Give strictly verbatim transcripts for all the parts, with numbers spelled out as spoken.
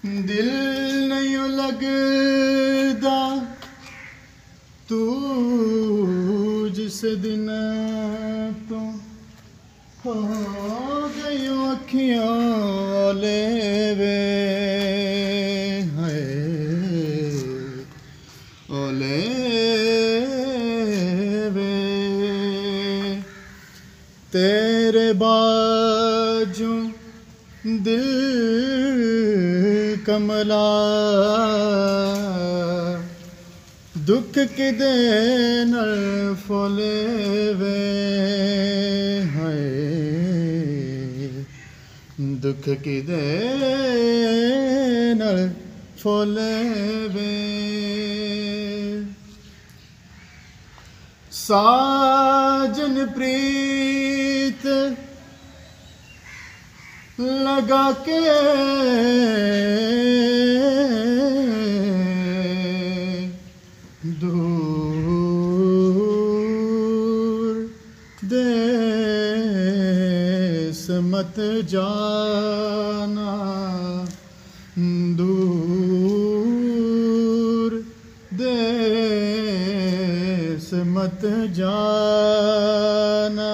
दिल नहीं लगदा तू जिस दिन तो हो गई अखियां ले वे है ओले वे तेरे बाजू दिल कमला दुख कि दे नल फोले वे है दुख कि दे नल फोले वे साजन प्रीत लगा के दूर देश मत जाना दूर देश मत जाना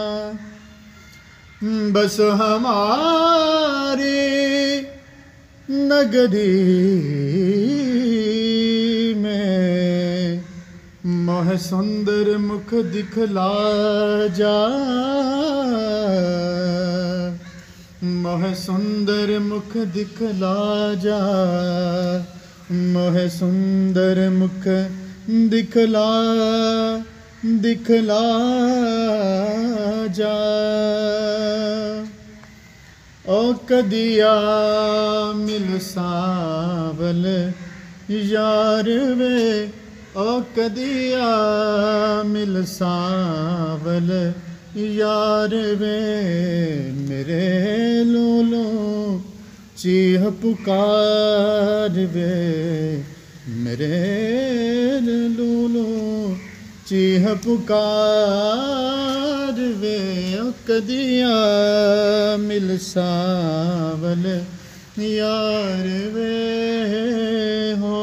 बस हमारी नगरी में मोह सुंदर मुख दिखला जा मोह सुंदर मुख दिखला जा मोह सुंदर मुख दिखला दिखला जा ओ कदिया मिल सावल यार वे ओ कदिया मिल सावल यार वे मेरे लोलो चीह पुकार वे मेरे लोलो चीह पुकार वे ओ कदिया मिल सावल यार वे हो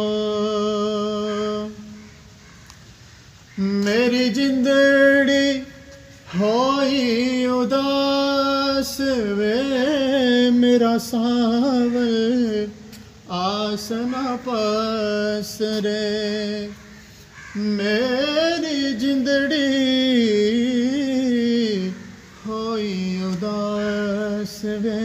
मेरी जिंदड़ी होई उदास वे मेरा सावल आसना पास रे मेरी जिंदड़ी होई उदास वे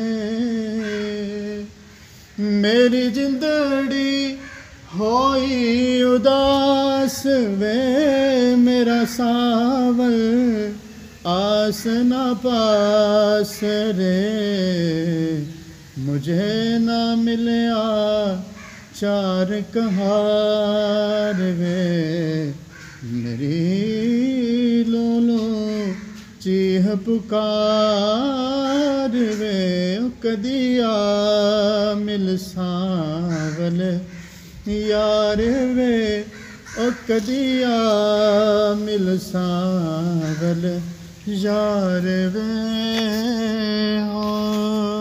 मेरी जिंदड़ी होई उदास वे मेरा सावल आस न पास रे मुझे ना मिलया चार कहार वे मेरी लोलो चीह पुकार वे कदिया मिल सावल यार वे ओ कदिया मिल सावल यार वे हो।